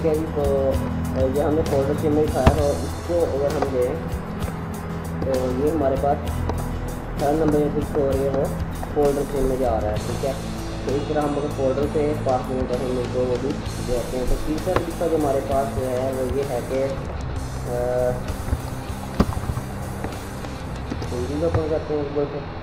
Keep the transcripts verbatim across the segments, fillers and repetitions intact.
है जी। तो ये हमने फोल्डर से इमेज दिखाया, तो इसको अगर हम दें तो ये हमारे पास थर्ड नंबर जो फिक्स हो रही है वो फोल्डर से इमेज आ रहा है, ठीक है। तो इस तरह हम अगर फोल्डर से पास में तो हम इसको वो भी देते हैं। तो तीसरा तरीका जो हमारे पास जो है वो ये है कि हिंदी में ओपन करते हैं गूगल से।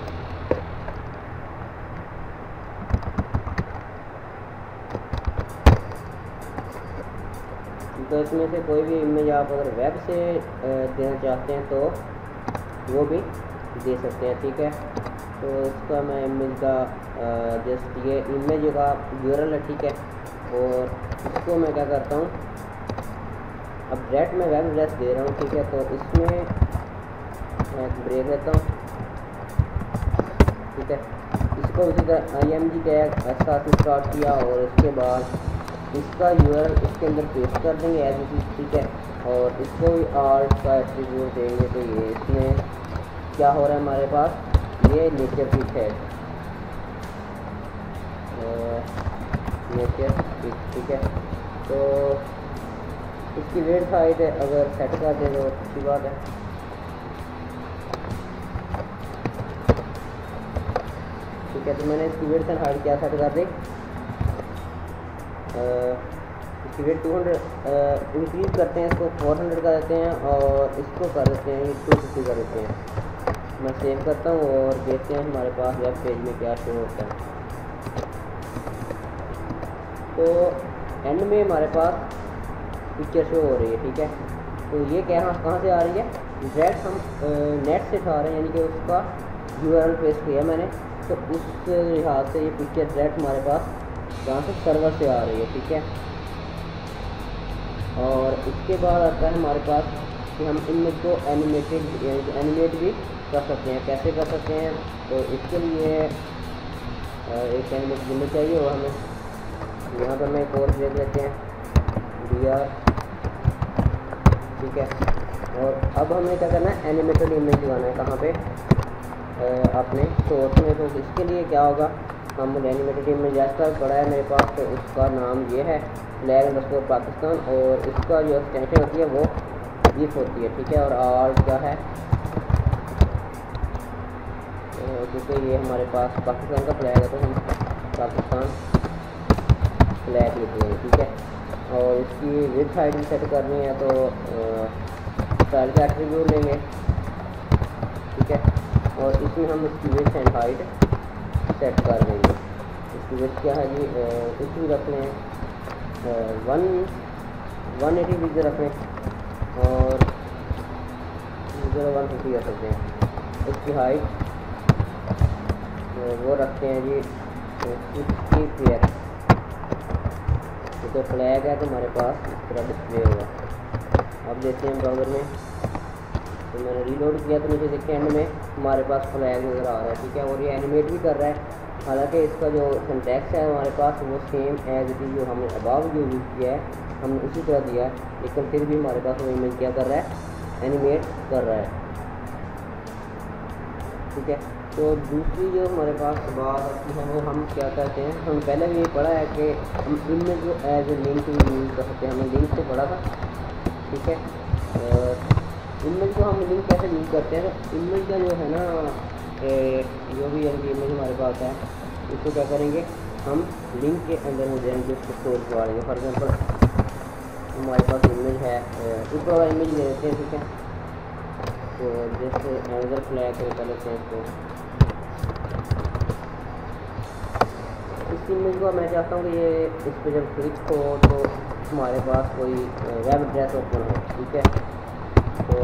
तो इसमें से कोई भी इमेज आप अगर वेब से देना चाहते हैं तो वो भी दे सकते हैं, ठीक है। तो इसका मैं इमेज का जस्ट ये इमेज का यूआरएल है, ठीक है। और इसको मैं क्या करता हूँ, अब डायरेक्ट मैं वेब एड्रेस दे रहा हूँ, ठीक है। तो इसमें मैं ब्रेक लेता हूँ, ठीक है। इसको उसी तरह आई एम जी टैग साथ में स्टार्ट किया और उसके बाद इसका यूआरएल इसके अंदर पेस्ट कर देंगे एज इट इज, ठीक है। और इसको भी आर्ट का एट्रीब्यूट देंगे। तो ये इसमें क्या हो रहा है हमारे पास, ये नेचर पिक है, नेचर पिक, ठीक है। तो इसकी वेट हाइट अगर सेट कर दें तो अच्छी बात है, ठीक है। तो मैंने इसकी वेट एंड हाइट क्या सेट कर दी, इसकी वेट टू हंड्रेड इंक्रीज करते हैं, इसको फोर हंड्रेड कर देते हैं और इसको कर देते हैं टू फिफ्टी कर देते हैं। मैं सेव करता हूँ और देखते हैं हमारे पास वेब पेज में क्या शो होता है। तो एंड में हमारे पास पिक्चर शो हो रही है, ठीक है। तो ये क्या कहाँ से आ रही है, डायरेक्ट हम नेट से उठा रहे हैं, यानी कि उसका यूआरएल पेस्ट किया मैंने। तो उस लिहाज से ये पिक्चर डायरेक्ट हमारे पास जहाँ से सर्वर से आ रही है, ठीक है। और इसके बाद आता है हमारे पास कि हम इमेज को एनिमेटेड एनिमेट भी कर सकते हैं। कैसे कर सकते हैं, तो इसके लिए एक एनिमेट इमेज चाहिए और हमें यहाँ पर मैं कोड देख लेते हैं डी आर, ठीक है। और अब हमें क्या करना है, एनिमेटेड इमेज लगाना है कहाँ पे, अपने सोर्स में। तो इसके लिए क्या होगा, हम एनिमेटेड इमेज जैसा पड़ा है मेरे पास, तो उसका नाम ये है फ्लैग अंडरस्कोर पाकिस्तान, और इसका जो एक्सटेंशन होती है वो गिफ होती है, ठीक है। और आर क्या है, क्योंकि ये हमारे पास पाकिस्तान का फ्लैग है तो हम पाकिस्तान फ्लैग लिख लेंगे, ठीक है। और इसकी विड्थ हाइट भी सेट करनी है, तो स्टाइल का एट्रीब्यूट लेंगे, ठीक है। और इसमें हम इसकी विड्थ एंड हाइट सेट कर देंगे। इसकी विड्थ क्या है जी, कुछ भी रख लें, वन वन एटी पिक्सल रख लें और ज़ीरो वन फिफ्टी रख सकते हैं। इसकी हाइट वो रखते हैं जी सिक्सटी पेयर। तो फ्लैग है तो हमारे पास इस तरह डिस्प्ले होगा। अब देखते हैं ब्राउज़र में, तो मैंने रीलोड किया तो नीचे देखते एंड में हमारे पास फ्लैग नज़र आ रहा है, ठीक है। और ये एनिमेट भी कर रहा है, हालांकि इसका जो सिंटैक्स है हमारे पास वो सेम एज इट इज जो हमने अबाव जो यूज़ किया है हमने उसी तरह दिया है, लेकिन फिर भी हमारे पास वो इमेज क्या कर रहा है, एनिमेट कर रहा है, ठीक है। तो दूसरी जो हमारे पास बात आती है वो हम क्या कहते हैं, हम पहले भी ये पढ़ा है कि हम इमेज को एज ए लिंक यूज़ कर सकते हैं, हमने लिंक से पढ़ा था, ठीक है। इमेज को हम लिंक कैसे यूज़ करते हैं, तो इमेज का जो है ना जो भी इमेज हमारे पास है इसको क्या करेंगे, हम लिंक के अंदर हो जाएंगे, उसको स्टोर करवा लेंगे। फॉर एग्जांपल हमारे पास इमेज है, ऊपर वाला इमेज ले लेते हैं, ठीक है। तो जैसे एंगल फ्लैग कर लेते हैं इसको, इस इमेज को मैं चाहता हूँ कि ये इस पर जब क्लिक हो तो हमारे पास कोई वेब एड्रेस ओपन हो, ठीक है। तो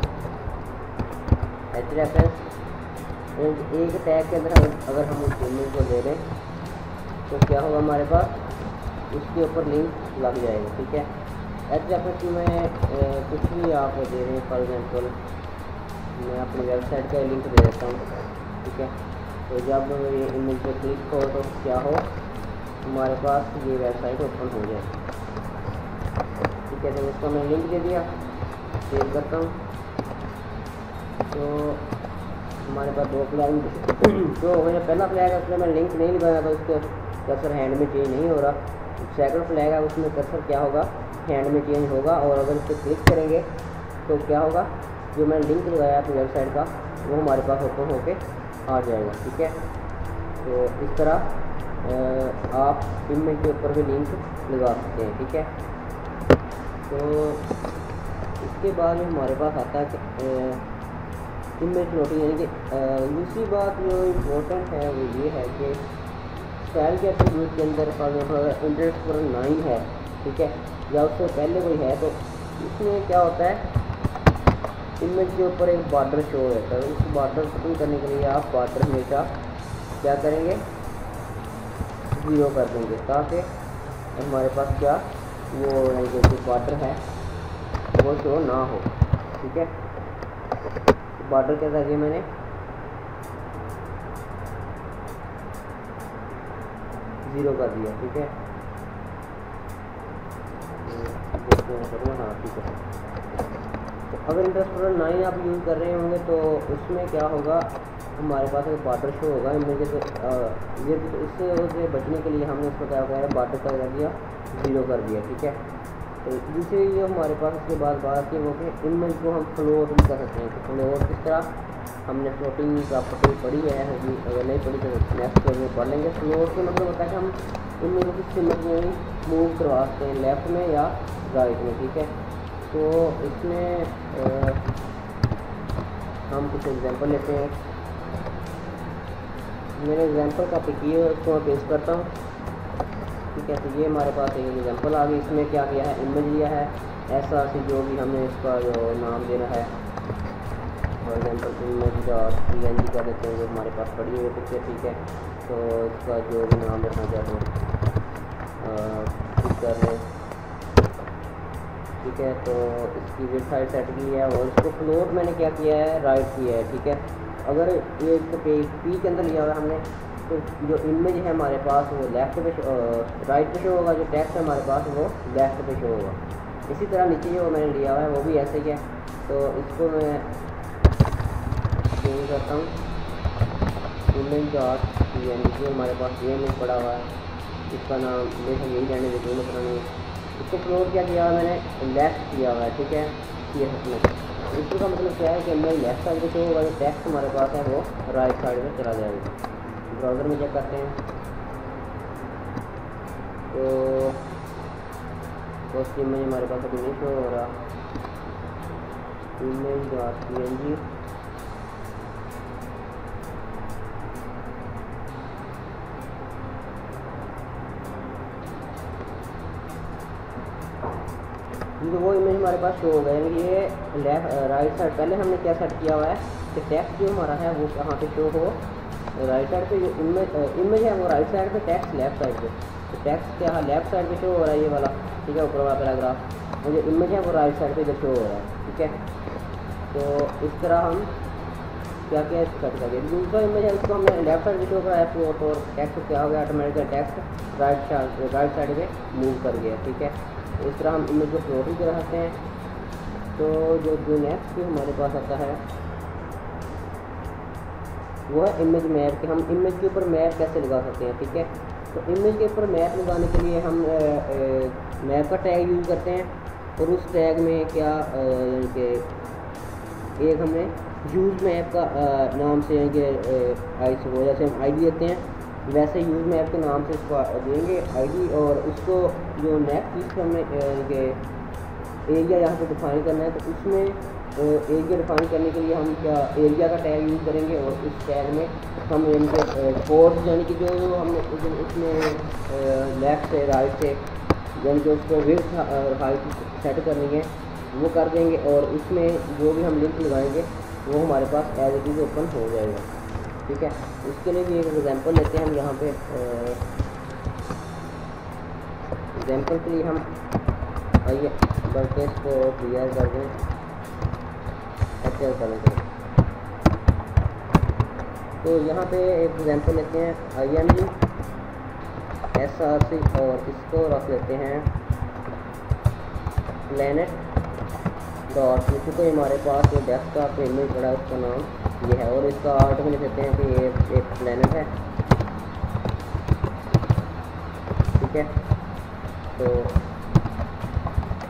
एच रेफरेंस एक टैग के अंदर अगर हम उस इमेज को दे दें तो क्या होगा, हमारे पास उसके ऊपर लिंक लग जाएगा, ठीक है। एच रेफरेंस में कुछ भी आप दे रहे हैं, फॉर एग्जांपल मैं अपनी वेबसाइट का लिंक दे देता हूँ, ठीक है। तो जब ये इमेज पे क्लिक हो तो क्या हो, हमारे पास ये वेबसाइट ओपन हो जाए, ठीक है। तो इसको मैं लिंक दे दिया, सेव करता हूँ, तो हमारे पास दो फ्लैग तो मेरा पहला फ्लैग है उसमें मैं लिंक नहीं लगाया, तो उसके कर्सर हैंड में चेंज नहीं हो रहा। सेकंड फ्लैग है उसमें कर्सर क्या होगा, हैंड में चेंज होगा। और अगर इस पर क्लिक करेंगे तो क्या होगा, जो मैंने लिंक लगाया अपनी वेबसाइट का वो हमारे पास ओपन होके आ जाएगा। ठीक है, तो इस तरह आप इमेज के ऊपर भी लिंक लगा सकते हैं। ठीक है, तो इसके बाद हमारे पास आता है कि इमेज फ्लोटिंग, यानी कि दूसरी बात जो इम्पोर्टेंट है वो ये है कि स्टाइल के एट्रीब्यूट के अंदर फॉर एग्जाम्पल इंटरेस्ट पर नाइन है, ठीक है, या उससे पहले कोई है, तो इसमें क्या होता है, इमेज के ऊपर एक बॉर्डर शो रहता है। उस बॉर्डर सेटिंग करने के लिए आप बॉर्डर हमेशा क्या करेंगे, ज़ीरो कर देंगे, ताकि हमारे पास क्या वो जो बॉर्डर है वो शो ना हो। ठीक है, बॉर्डर क्या कर दिया मैंने, ज़ीरो कर दिया। ठीक है, हाँ ठीक है। तो अगर इंटरेस्ट पर नाइन आप यूज़ कर रहे होंगे तो उसमें क्या होगा, हमारे पास एक बॉर्डर शो होगा इमेज से। ये इससे उससे बचने के लिए हमने इसको क्या किया, बॉर्डर का कर दिया, ज़ीरो कर दिया। ठीक है, तो दूसरी ये हमारे पास इसके बाद बात की वो कि इमेज को हम फ्लोट भी कर सकते हैं। तो फ्लोट किस तरह, हमने फ्लोटिंग प्रॉपर्टी पढ़ी है, अगर नहीं पढ़ी तो नेक्स्ट क्लास में पढ़ लेंगे। फ्लोट का मतलब होता है कि हम इमेज को किस इमेज में मूव करवा सकते हैं, लेफ़्ट में या राइट में। ठीक है, तो इसमें आ, हम कुछ एग्जांपल लेते हैं। मेरे एग्जांपल का पिक ये उसको मैं पेस्ट करता हूँ। ठीक है, तो ये हमारे पास एक एग्जांपल आ गई। इसमें क्या किया है, इमेज लिया है ऐसा सी जो भी हमने इसका जो नाम देना है, for example image dot P N G कर देते हैं, जो हमारे पास पड़ी हुई पिक्चर। ठीक है, तो इसका जो भी नाम रखना चाहते हैं पिक्चर है। ठीक है, तो इसकी विड्थ हाइट सेट की है और इसको फ्लोट मैंने क्या किया है, राइट किया है। ठीक है, अगर ये इसको पे पी के अंदर लिया हुआ है हमने, तो जो इमेज है हमारे पास वो लेफ़्ट पे राइट पे शो होगा, जो टेक्स्ट है हमारे पास वो लेफ़्ट पे शो होगा। इसी तरह नीचे जो मैंने लिया हुआ है वो भी ऐसे ही है। तो इसको मैं चेंज करता हूँ, image dot P N G, हमारे पास ये इमेज पड़ा हुआ है, इसका नाम लेकिन यही रहने देते हैं पुरानी। इसको फ्लोट क्या किया मैंने, लेफ़्ट किया हुआ है। ठीक है, ये में इसका मतलब क्या है कि मेरी लेफ्ट साइड पे जो होगा, जो टेक्स्ट हमारे पास है वो राइट साइड में चला जाएगा। ब्राउज़र में चेक करते हैं, तो फर्स्ट इमेज हमारे पास अभी नहीं शो हो रहा, image dot P N G. तो वो इमेज हमारे पास शो हो गया, यानी ये लेफ्ट राइट साइड। पहले हमने क्या सेट किया हुआ है कि टेक्स्ट जो हमारा है वो कहाँ पे शो हो, राइट साइड पे। जो इमेज इमेज है वो राइट साइड पे, टेक्स्ट लेफ्ट साइड पे। तो टेक्स्ट क्या है, लेफ्ट साइड पे शो हो रहा है ये वाला। ठीक है, ऊपर वाला पैराग्राफ, और जो इमेज है वो राइट साइड पे शो हो रहा है। ठीक है, तो इस तरह हम क्या क्या सेट करेंगे। दूसरा इमेज है इसको हमने लेफ्ट साइड पे शो करा है, फ्लोट, और टेक्स्ट क्या हो गया, automatically text right side right side पे मूव कर गया। ठीक है, इस तरह हम इमेज को फ्लोट भी करा सकते हैं। तो जो जो नेक्स्ट भी हमारे पास आता है वो है इमेज मैप, कि हम इमेज के ऊपर मैप कैसे लगा सकते हैं। ठीक है, तो इमेज के ऊपर मैप लगाने के लिए हम मैप का टैग यूज़ करते हैं, और उस टैग में क्या यानी कि एक हमने यूज़ मैप का आ, नाम से यानी कि आई वो जैसे हम आई डी देते हैं, वैसे यूज़ मैप के नाम से इसको देंगे आईडी। और उसको जो नेक्स्ट चीज़ हमने के एरिया यहाँ पे डिफाइन करना है, तो उसमें एरिया डिफाइन करने के लिए हम क्या एरिया का टैग यूज़ करेंगे, और इस टैग में हम इनके कोड्स यानी कि जो जो हमने उसमें लेफ़्ट से राइट से यानी कि उसको विड्थ और हाइट सेट करनी है वो कर देंगे, और उसमें जो भी हम लिंक लगाएंगे वो हमारे पास एज इट इज़ ओपन हो जाएगा। ठीक है, इसके लिए भी एक एग्जांपल लेते हैं हम यहाँ पे। एग्जांपल के लिए हम आइए वर्डप्रेस को क्लियर कर दें, एक्सेल करने के लिए। तो यहाँ पे एक एग्जांपल लेते हैं I M G S R C, और इसको रख लेते हैं प्लेनेट डॉट, क्योंकि हमारे पास जो डेस्कटॉप पे इमेज पड़ा है उसका नाम ये है, और इसका आर्ट में लिख देते हैं कि ये एक प्लेनेट है। ठीक है, तो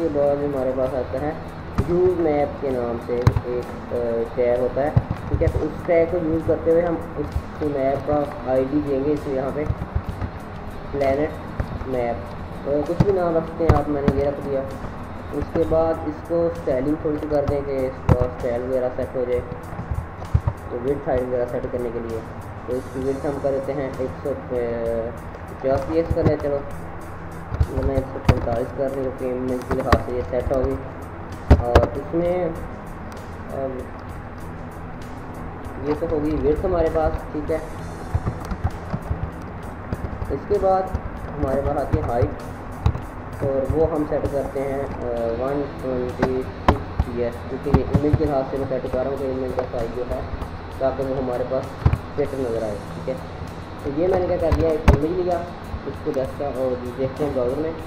उसके बाद हमारे पास आता है यूज़ मैप के नाम से एक टैग होता है, ठीक है। तो उस टैग को यूज़ करते हुए हम उस मैप का आईडी देंगे इसे यहाँ पे प्लैनेट मैप, तो कुछ भी नाम रखते हैं आप, मैंने ये रख दिया। उसके बाद इसको स्टाइलिंग थोड़ी सी कर दें कि इसका स्टाइल वगैरह सेट हो जाए, तो विड्थ हाइट वगैरह सेट करने के लिए तो इसकी विड्थ हम कर देते हैं एक सौ पचास पी एक्स कर लें, चलो मैं एक सौ पैंतालीस कर रही हूँ, इमेज के लिहाज से ये सेट होगी। और इसमें अब ये तो होगी विड्थ हमारे पास, ठीक है। इसके बाद हमारे पास आती है हाइट, और वो हम सेट करते हैं one twenty six P S, क्योंकि ये इमेज के लिहाज से मैं सेट कर रहा हूँ कि इमेज का साइज जो है ताकि वो हमारे पास फिट नज़र आए, ठीक है। तो ये मैंने क्या कर दिया, एक इमेज लिया, इसको देखता और देखते हैं ब्राउज़र में,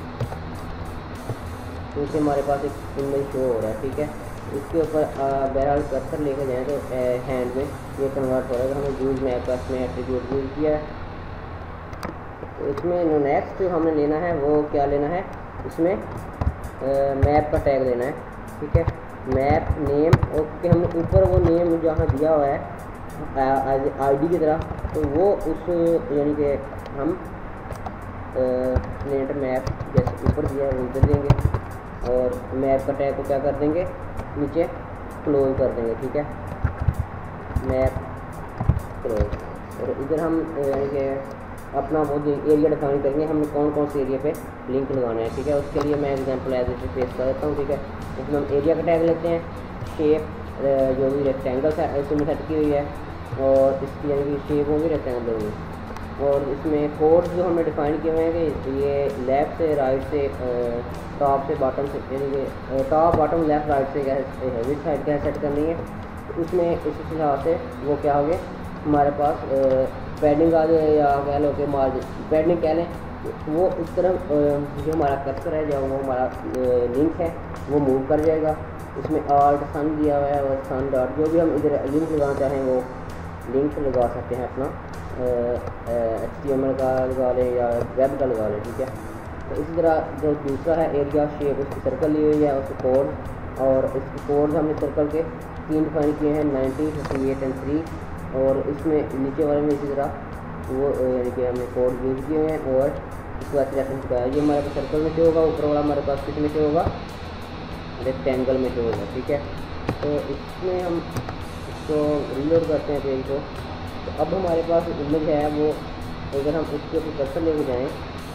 तो इसे हमारे पास एक इमेज शो हो रहा है, ठीक है। इसके ऊपर बहरहाल कर्सर लेके जाएँ तो हैंड में ये कन्वर्ट हो रहा है। हमें यूज़ मैप का इसमें एट्रीब्यूट यूज़ किया है, तो इसमें नेक्स्ट जो हमें लेना है वो क्या लेना है, इसमें मैप का टैग लेना है, ठीक है। मैप नेम, ओके, हमने ऊपर वो नेम जहाँ दिया हुआ है आईडी की तरह, तो वो उस यानी कि हम प्लेनेट मैप जैसे ऊपर दिया है उधर देंगे, और मैप का टैग को क्या कर देंगे, नीचे क्लोज कर देंगे, ठीक है, मैप क्लोज। और इधर हम यानी कि अपना वो एरिया डिफाइन करेंगे, हमने कौन कौन से एरिया पे लिंक लगाना है, ठीक है। उसके लिए मैं एग्जांपल एज इट पेश कर देता हूँ, ठीक है। इसमें हम एरिया का टैग लेते हैं, शेप जो भी रेक्टेंगल है इसमें सेट की हुई है, और इसकी यानी कि शेप वो भी रेक्टेंगल होगी। और इसमें कोड जो हमने डिफाइन किए हुए हैं कि ये लेफ़्ट से राइट से टॉप से बॉटम से यानी कि टॉप बॉटम लेफ़्ट राइट से क्या है विड्थ साइड क्या सेट करनी है, तो उसमें इस हिसाब से वो क्या हो गए हमारे पास पैडिंग आ जाए या कह लो कि मार्जिन पैडिंग कह लें, वो इस तरह जो हमारा कर्सर है जो वो हमारा लिंक है वो मूव कर जाएगा। इसमें आल्ट सन दिया हुआ है और सन डॉट, जो भी हम इधर लिंक लगाना चाहें वो लिंक लगा सकते हैं अपना, एच टी एम एल का लगा लें या वेब का लगा लें, ठीक है। तो इसी तरह जो दूसरा है एरिया शेप, उसकी सर्कल ली हुई है, उसके कोड, और इसके कोड हमने सर्कल के तीन डिफाइन किए हैं, ninety fifty eight and three, और इसमें नीचे वाले में इसी तरह वो यानी कि हमने कोड यूज़ किए हैं, और इसके बाद रेफरेंस का ये हमारे पास सर्कल में शो होगा, ऊपर वाला हमारे पास किस में शो होगा, रेक्टेंगल में शो होगा, ठीक है। तो इसमें हम इसको रीलोड करते हैं पेज को, तो अब हमारे पास इमेज है वो, अगर हम उसके ऊपर कर्सर लेके जाएँ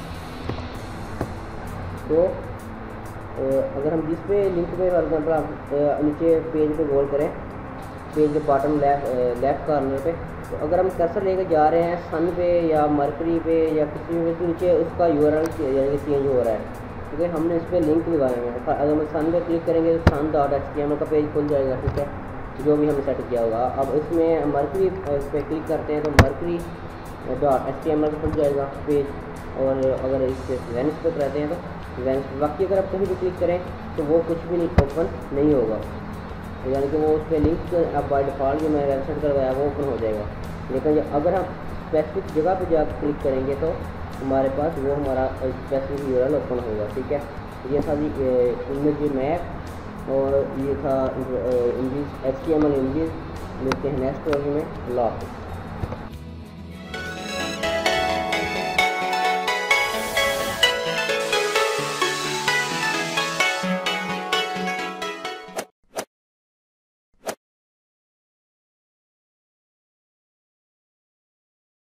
तो अगर हम जिस पे लिंक पे फॉर एग्जाम्पल आप नीचे पेज पे गोल करें, पेज के बॉटम लेफ्ट लेफ्ट कॉर्नर पे, तो अगर हम कर्सर लेके जा रहे हैं सन पे या मरकरी पे या किसी भी तो नीचे उसका यूआरएल यानी कि चेंज हो रहा है, क्योंकि तो हमने इस पर लिंक लगाए हैं। अगर हम सन पे क्लिक करेंगे तो sun dot H T M L का पेज खुल जाएगा, ठीक है, जो भी हमने सेट किया होगा। अब इसमें मरकरी इस पर क्लिक करते हैं तो mercury dot H T M L खुल जाएगा पेज, और अगर इस वेनिस पे करते हैं तो वेनिस, बाकी अगर आप कहीं भी क्लिक करें तो वो कुछ भी नहीं ओपन नहीं होगा, यानी कि वो उस पर लिंक अब बाय डिफ़ॉल्ट जो मैं वेबसाइट करवाया वो ओपन हो जाएगा। लेकिन अगर हम स्पेसिफिक जगह पे जाकर क्लिक करेंगे तो हमारे पास वो हमारा स्पेसिफिक यूआरएल ओपन होगा, ठीक है। ये था जी इमेज मैप, और ये था image H T M L image. मिलते हैं नेक्स्ट वीडियो में। अल्लाह हाफ़िज़।